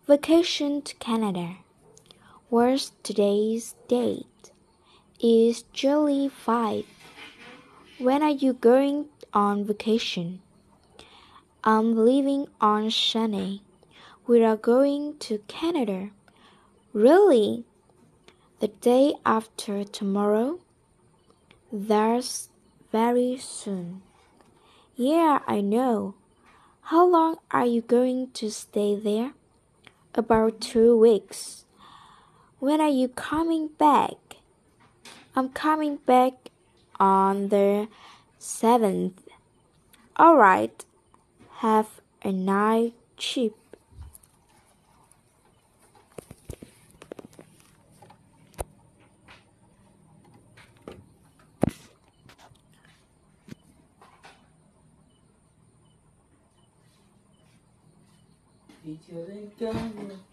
Vacation to Canada. What's today's date? It's July 5. When are you going on vacation? I'm leaving on Sunday. We are going to Canada. Really? The day after tomorrow? That's very soon. Yeah, I know. How long are you going to stay there? About 2 weeks. When are you coming back? I'm coming back on the 7th. All right. Have a nice trip. Đi chưa đến cơn